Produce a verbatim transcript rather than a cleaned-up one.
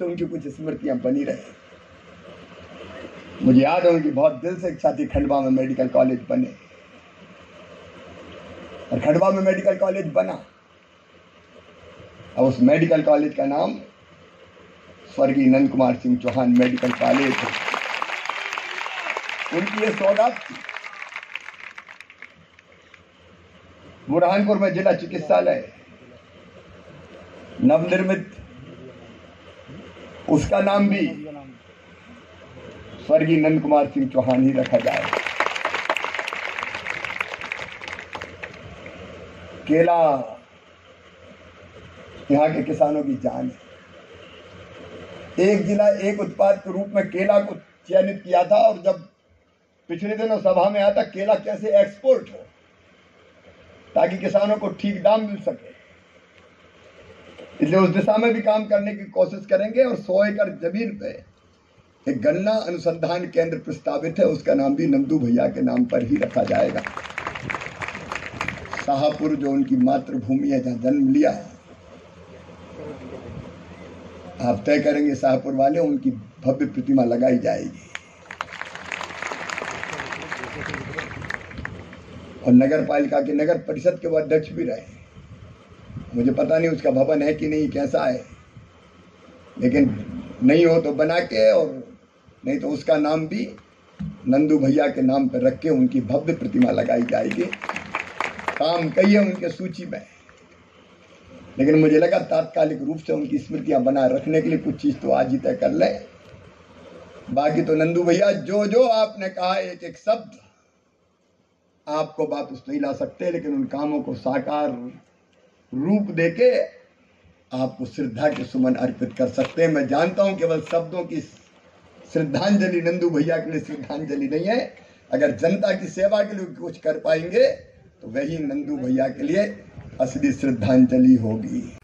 से उनकी कुछ स्मृतियां बनी रहे। मुझे याद है उनकी बहुत दिल से इच्छा थी खंडवा में मेडिकल कॉलेज बने, और खंडवा में मेडिकल कॉलेज बना। और उस मेडिकल कॉलेज का नाम स्वर्गीय नंद कुमार सिंह चौहान मेडिकल कॉलेज है। उनकी ये सौगात थी। बुरहानपुर में जिला चिकित्सालय नवनिर्मित, उसका नाम भी स्वर्गीय नंद कुमार सिंह चौहान ही रखा जाए। केला यहाँ के किसानों की जान है। एक जिला एक उत्पाद के रूप में केला को चयनित किया था, और जब पिछले दिनों सभा में आया था केला कैसे एक्सपोर्ट हो ताकि किसानों को ठीक दाम मिल सके, इसलिए उस दिशा में भी काम करने की कोशिश करेंगे। और सौ एकड़ जमीन पे एक गन्ना अनुसंधान केंद्र प्रस्तावित है, उसका नाम भी नंदू भैया के नाम पर ही रखा जाएगा। शाहपुर जो उनकी मातृभूमि है, जहां जन्म लिया है, आप तय करेंगे शाहपुर वाले, उनकी भव्य प्रतिमा लगाई जाएगी। और नगर पालिका के नगर परिषद के वो अध्यक्ष भी रहे। मुझे पता नहीं उसका भवन है कि नहीं, कैसा है, लेकिन नहीं हो तो बना के, और नहीं तो उसका नाम भी नंदू भैया के नाम पर रख के उनकी भव्य प्रतिमा लगाई जाएगी। काम कई है उनके सूची में, लेकिन मुझे लगा तात्कालिक रूप से उनकी स्मृतियां बनाए रखने के लिए कुछ चीज तो आज ही तय कर ले। बाकी तो नंदू भैया जो जो आपने कहा, एक एक शब्द आपको वापस नहीं ला सकते, लेकिन उन कामों को साकार रूप देके आपको श्रद्धा के सुमन अर्पित कर सकते हैं। मैं जानता हूं केवल शब्दों की श्रद्धांजलि नंदू भैया के लिए श्रद्धांजलि नहीं है। अगर जनता की सेवा के लिए कुछ कर पाएंगे तो वही नंदू भैया के लिए असली श्रद्धांजलि होगी।